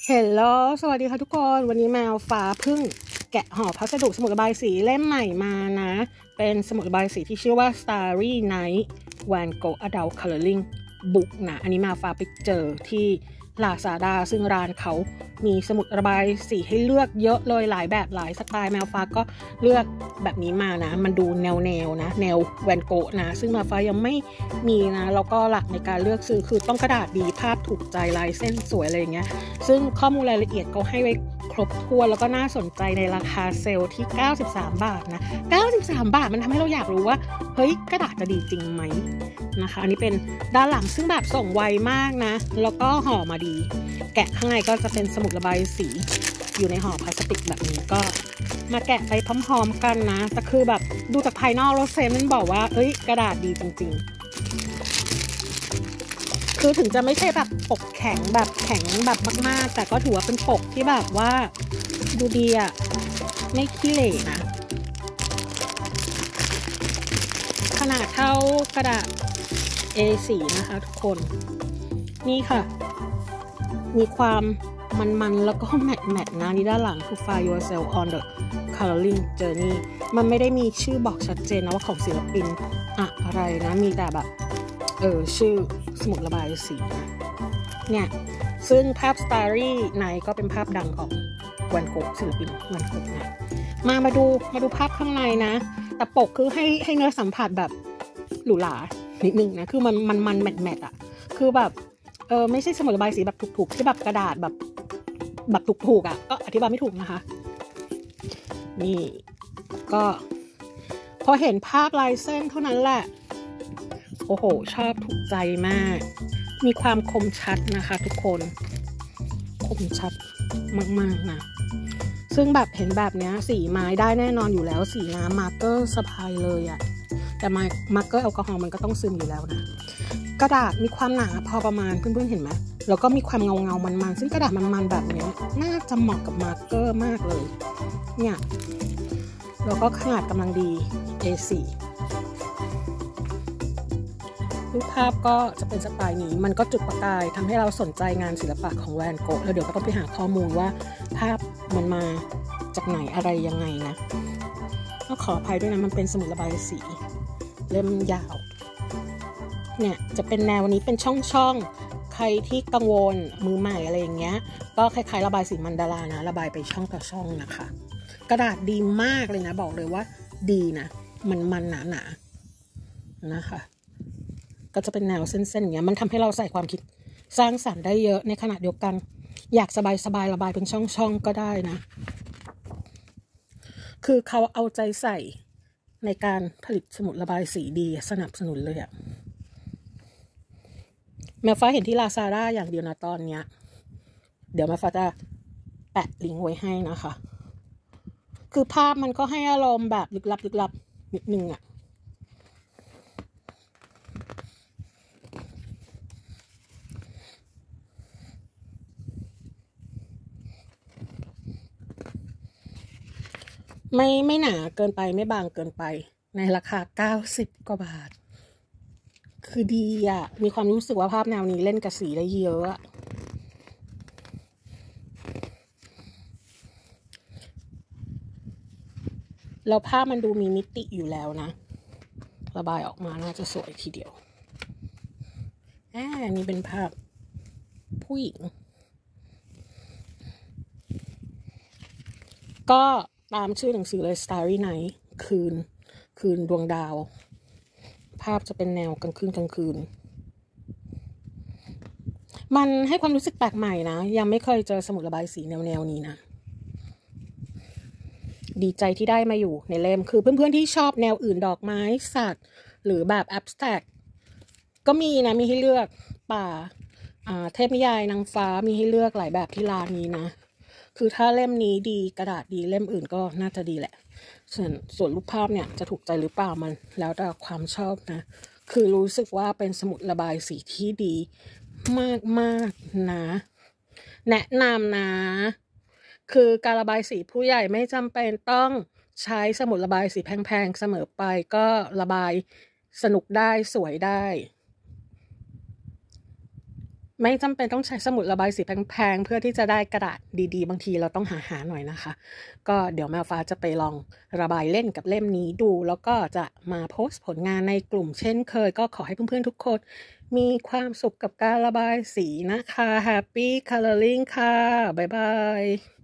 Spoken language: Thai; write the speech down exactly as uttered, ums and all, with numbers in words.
เฮลโลสวัสดีค่ะทุกคนวันนี้แมวฟ้าเพิ่งแกะห่อพัสดุสมุดระบายสีเล่มใหม่มานะเป็นสมุดระบายสีที่ชื่อว่า Starry Night Van Gogh Adult Coloring Book นะอันนี้แมวฟ้าไปเจอที่ Lazada ซึ่งร้านเขามีสมุดระบายสีให้เลือกเยอะเลยหลายแบบหลายสไตล์แมวฟ้าก็เลือกแบบนี้มานะมันดูแนวแนวนะแนวแวนโกะนะซึ่งแมวฟ้ายังไม่มีนะแล้วก็หลักในการเลือกซื้อคือต้องกระดาษดีภาพถูกใจลายเส้นสวยอะไรอย่างเงี้ยซึ่งข้อมูลรายละเอียดเขาให้ไว้ครบถ้วนแล้วก็น่าสนใจในราคาเซลล์ที่เก้าสิบสามบาทนะเก้าสิบสามบาทมันทำให้เราอยากรู้ว่าเฮ้ยกระดาษจะดีจริงไหมนะคะอันนี้เป็นด้านหลังซึ่งแบบส่งไวมากนะแล้วก็ห่อมาดีแกะข้างในก็จะเป็นสมุดระบายสีอยู่ในห่อพลาสติกแบบนี้ก็มาแกะไปพร้อมๆกันนะแต่คือแบบดูจากภายนอกแล้วเซนมันบอกว่าเอ้ยกระดาษดีจริงๆคือถึงจะไม่ใช่แบบปกแข็งแบบแข็งแบบมากๆแต่ก็ถือว่าเป็นปกที่แบบว่าดูดีอะไม่ขี้เหร่นะขนาดเท่ากระดาษ เอ โฟร์ นะคะทุกคนนี่ค่ะมีความมันๆแล้วก็แมทแมทนะนี่ด้านหลังคือ Find yourself on the coloring journey มันไม่ได้มีชื่อบอกชัดเจนนะว่าของศิลปินอะไรนะมีแต่แบบเออชื่อสมุดระบายสีนะเนี่ยซึ่งภาพ Starry Night ก็เป็นภาพดังของแวนโกะศิลปินแวนโกะนะมามาดูมาดูภาพข้างในนะแต่ปกคือให้ให้เนื้อสัมผัสแบบหรูหรานิดนึงนะคือมันมันมันแมทแมทอะคือแบบเออไม่ใช่สมุดระบายสีแบบถูกๆที่แบบกระดาษแบบแบบถูกๆอ่ะก็อธิบายไม่ถูกนะคะนี่ก็พอเห็นภาพลายเส้นเท่านั้นแหละโอ้โหชอบถูกใจมากมีความคมชัดนะคะทุกคนคมชัดมากๆนะซึ่งแบบเห็นแบบนี้สีไม้ได้แน่นอนอยู่แล้วสีน้ำมาร์กเกอร์สะพายเลยอะแต่มาร์กเกอร์แอลกอฮอล์มันก็ต้องซึมอยู่แล้วนะกระดาษมีความหนาพอประมาณเพื่อนๆเห็นไหมแล้วก็มีความเงาเงามันๆซึ่งกระดาษมันๆแบบนี้น่าจะเหมาะกับมาร์กเกอร์มากเลยเนี่ยแล้วก็ขนาดกำลังดี เอ โฟร์ รูปภาพก็จะเป็นสไตล์นี้มันก็จุดประกายทำให้เราสนใจงานศิลปะของแวนโกะแล้วเดี๋ยวก็ต้องไปหาข้อมูลว่าภาพมันมาจากไหนอะไรยังไงนะก็ขออภัยด้วยนะมันเป็นสมุดระบายสีเล่มยาวเนี่ยจะเป็นแนวนี้เป็นช่องๆใครที่กังวลมือใหม่อะไรอย่างเงี้ยก็คล้ายๆระบายสีมันดารานะระบายไปช่องต่อช่องนะคะกระดาษดีมากเลยนะบอกเลยว่าดีนะมันมันหนาๆ น, นะคะก็จะเป็นแนวเส้นๆอย่างเงี้ยมันทำให้เราใส่ความคิดสร้างสรรค์ได้เยอะในขณะเดียวกันอยากสบายๆระบายเป็นช่องๆก็ได้นะคือเขาเอาใจใส่ในการผลิตสมุดระบายสีดีสนับสนุนเลยอะแม่ฟ้าเห็นที่ Lazada อย่างเดียวนะตอนเนี้ยเดี๋ยวแม่ฟ้าจะแปะลิงก์ไว้ให้นะคะคือภาพมันก็ให้อารมณ์แบบลึกลับลึกลับนิดนึงอะไม่ไม่หนาเกินไปไม่บางเกินไปในราคาเก้าสิบกว่าบาทคือดีอ่ะมีความรู้สึกว่าภาพแนวนี้เล่นกับสีได้เยอะแล้วภาพมันดูมีมิติอยู่แล้วนะระบายออกมาน่าจะสวยทีเดียวอ่านี่เป็นภาพผู้หญิงก็ตามชื่อหนังสือเลย Starry Night คืนคืนดวงดาวภาพจะเป็นแนวกลางคืนกลางคืนมันให้ความรู้สึกแปลกใหม่นะยังไม่เคยเจอสมุดระบายสีแนวแนวนี้นะดีใจที่ได้มาอยู่ในเล่มคือเพื่อนๆที่ชอบแนวอื่นดอกไม้สัตว์หรือแบบแอบสแตรกก็มีนะมีให้เลือกป่าเทพนิยายนางฟ้ามีให้เลือกหลายแบบที่ร้านนี้นะคือถ้าเล่มนี้ดีกระดาษดีเล่มอื่นก็น่าจะดีแหละส่วนส่วนรูปภาพเนี่ยจะถูกใจหรือเปล่ามันแล้วแต่ความชอบนะคือรู้สึกว่าเป็นสมุดระบายสีที่ดีมากๆนะแนะนำนะคือการระบายสีผู้ใหญ่ไม่จำเป็นต้องใช้สมุดระบายสีแพงๆเสมอไปก็ระบายสนุกได้สวยได้ไม่จำเป็นต้องใช้สมุดระบายสีแพงๆเพื่อที่จะได้กระดาษดีๆบางทีเราต้องหาหาหน่อยนะคะก็เดี๋ยวแมวฟ้าจะไปลองระบายเล่นกับเล่มนี้ดูแล้วก็จะมาโพสต์ผลงานในกลุ่มเช่นเคยก็ขอให้เพื่อนๆทุกคนมีความสุขกับการระบายสีนะคะ Happy Coloring ค่ะบ๊ายบาย